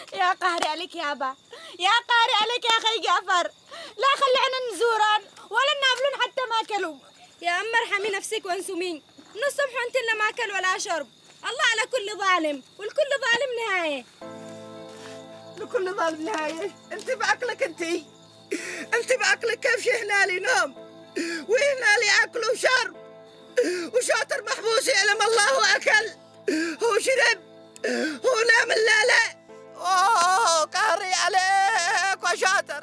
يا قهري عليك يابا، يا قهري عليك يا اخي جعفر، لا خلعنا نزوران ولا ناكلون حتى ما كلوا. يا أم ارحمي نفسك وانسوا مين؟ من الصبح وانت لا ما اكل ولا شرب. الله على كل ظالم، والكل ظالم نهايه. لكل ظالم نهايه. انت بعقلك انت بعقلك كيف هنا لي نوم وهنا لي اكل وشرب، وشاطر محبوس يعلم الله واكل، هو شرب، هو نام الليله. اوه قهري عليك وشاطر.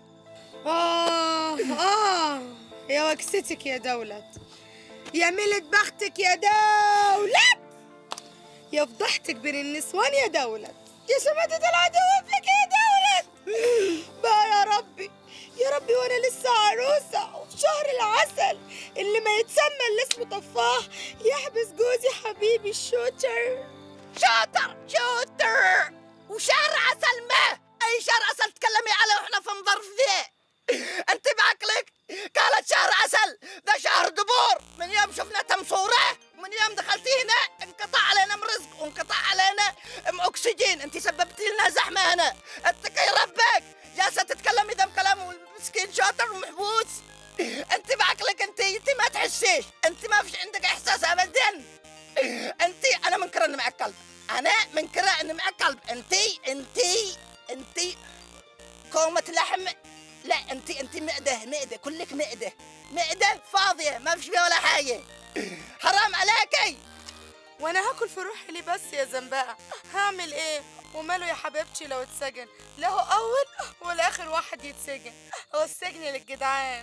يا وكستك يا دولت، يا ملت بختك يا دولت، يا فضحتك بين النسوان يا دولت، يا شماتة العدو فيك يا دولت. بقى يا ربي يا ربي، وانا لسه عروسه وفي شهر العسل اللي ما يتسمى اللي اسمه طفاح يحبس جوزي حبيبي الشوتر. شاطر وشهر عسل ما اي شهر عسل تكلمي عليه واحنا في مظرف ذي. انت بعقلك قالت شهر عسل، ذا شهر دبور. من يوم شفنا تمصوره ومن يوم دخلتي هنا انقطع علينا من رزق وانقطع علينا من اكسجين. انت سببتي لنا زحمه هنا، اتقي ربك. جالسه تتكلمي ذا كلام والمسكين شاطر ومحبوس. انت بعقلك انت ما تحسيش، انت ما فيش عندك احساس ابدا. انا منكره ان معك قلب، انا منكره ان معك قلب. انت كومه لحم. لا انت معده كلك معده فاضيه ما فيش فيها ولا حاجه. حرام عليكي. وانا هاكل في روحي ليه بس يا زنبقه؟ هعمل ايه؟ وماله يا حبيبتي لو اتسجن؟ لا هو اول ولا اخر واحد يتسجن، هو السجن للجدعان.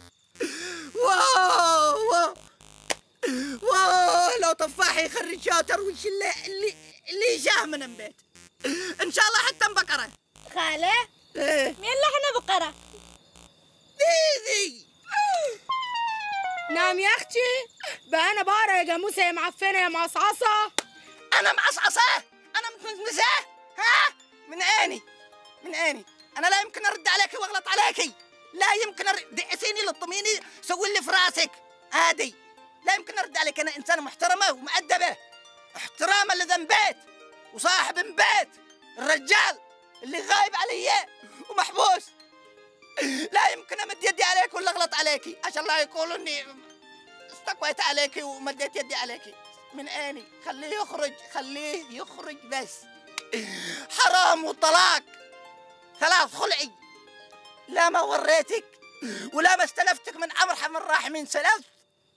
واو لو طفاح يخرج شاطر وش اللي جاه من البيت. ان شاء الله حتى بقره. خاله مين اللي احنا بقره؟ ديدي. نعم يا اختي. بقى انا بقرة يا جاموسه يا معفنه يا معصعصه. انا معصعصه؟ انا متمزمزه؟ ها؟ من عيني انا لا يمكن ارد عليكي واغلط عليكي، لا يمكن دعسيني لطميني سوي اللي في راسك هادي. لا يمكن ارد عليك، انا انسانه محترمه ومؤدبه، احتراما لذنب بيت وصاحب بيت، الرجال اللي غايب علي ومحبوس. لا يمكن امد يدي عليك ولا اغلط عليكي عشان لا يقولوا اني استقويت عليكي ومديت يدي عليكي. من عيني خليه يخرج بس. حرام وطلاق، ثلاث خلعي. لا ما وريتك ولا ما استلفتك من ارحم الراحمين سلفت.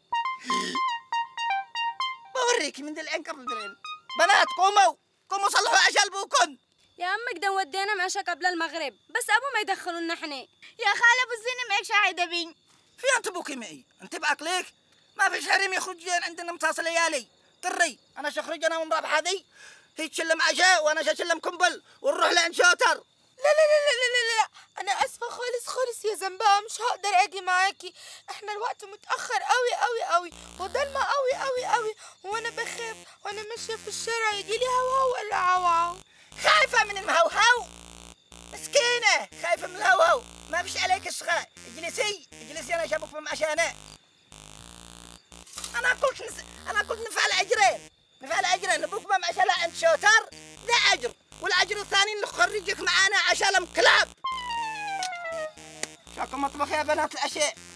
بوريكي من دلعين قبل دلعين. بنات قوموا صلحوا عشان ابوكن. يا أمك ده ودينا معشة قبل المغرب، بس أبو ما يدخلونا احنا. يا خالة أبو الزين معك شاهدة بين. في أنت أبوكي معي؟ أنت بعقلك؟ ما فيش حريم يخرجين عندنا مصاص ليالي. طري أنا شخرج أنا ومرابح هذه، هي تشلم عشاء وأنا شلم قنبل ونروح لعند شوتر. لا انا اسفه خالص يا زنبقه، مش هقدر اجي معاكي. احنا الوقت متاخر قوي وضلمه قوي وانا بخاف وانا ماشيه في الشارع يجي لي هوهو ولا عوعو. خايفه من المهوهو؟ مسكينه خايفه من الهوهو، ما فيش عليك الشخاء. اجلسي انا شابك في معشانه. انا قلت نفعل اجرين ابوك ما معشى لا عند شوتر لا اجر، والاجر الثاني نخرجك معانا عشان كلاب. شاكم مطبخ يا بنات العشاء.